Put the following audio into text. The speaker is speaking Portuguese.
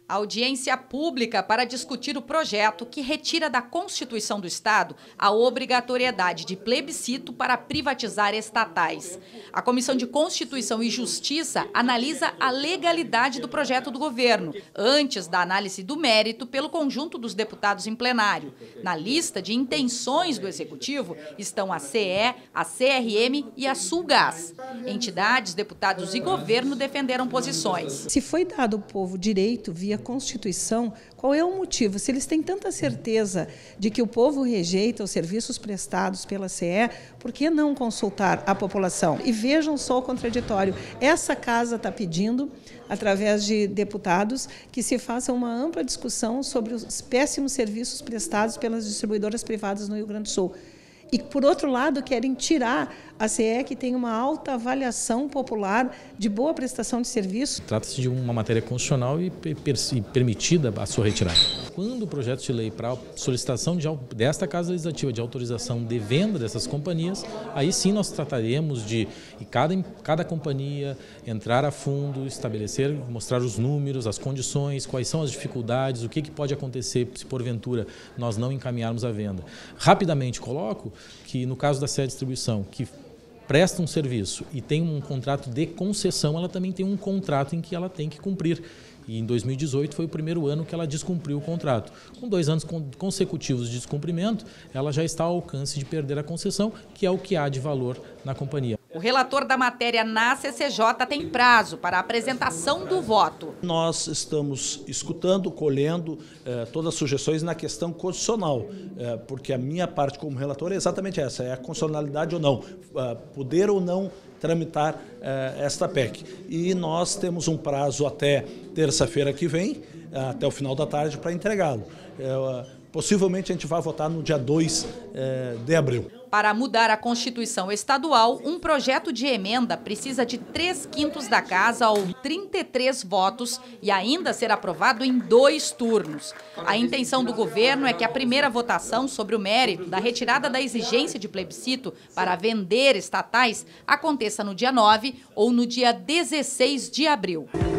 A audiência pública para discutir o projeto que retira da Constituição do Estado a obrigatoriedade de plebiscito para privatizar estatais. A Comissão de Constituição e Justiça analisa a legalidade do projeto do governo, antes da análise do mérito pelo conjunto dos deputados em plenário. Na lista de intenções do Executivo estão a CE, a CRM e a Sulgás. Entidades, deputados e governo defenderam posições. Se foi dado ao povo direito via Constituição, qual é o motivo? Se eles têm tanta certeza de que o povo rejeita os serviços prestados pela CE, por que não consultar a população? E vejam só o contraditório. Essa casa está pedindo, através de deputados, que se faça uma ampla discussão sobre os péssimos serviços prestados pelas distribuidoras privadas no Rio Grande do Sul. E, por outro lado, querem tirar a CE, que tem uma alta avaliação popular de boa prestação de serviço. Trata-se de uma matéria constitucional e permitida a sua retirada. Quando o projeto de lei para solicitação desta Casa Legislativa de autorização de venda dessas companhias, aí sim nós trataremos de cada companhia entrar a fundo, estabelecer, mostrar os números, as condições, quais são as dificuldades, o que pode acontecer se porventura nós não encaminharmos a venda. Rapidamente coloco que no caso da CE Distribuição, que presta um serviço e tem um contrato de concessão, ela também tem um contrato em que ela tem que cumprir. E em 2018 foi o primeiro ano que ela descumpriu o contrato. Com 2 anos consecutivos de descumprimento, ela já está ao alcance de perder a concessão, que é o que há de valor na companhia. O relator da matéria na CCJ tem prazo para a apresentação do voto. Nós estamos escutando, colhendo todas as sugestões na questão constitucional, porque a minha parte como relator é exatamente essa, é a constitucionalidade ou não, poder ou não tramitar esta PEC. E nós temos um prazo até terça-feira que vem, até o final da tarde, para entregá-lo. Possivelmente a gente vai votar no dia 2 de abril. Para mudar a Constituição Estadual, um projeto de emenda precisa de 3/5 da Casa ou 33 votos e ainda ser aprovado em 2 turnos. A intenção do governo é que a primeira votação sobre o mérito da retirada da exigência de plebiscito para vender estatais aconteça no dia 9 ou no dia 16 de abril.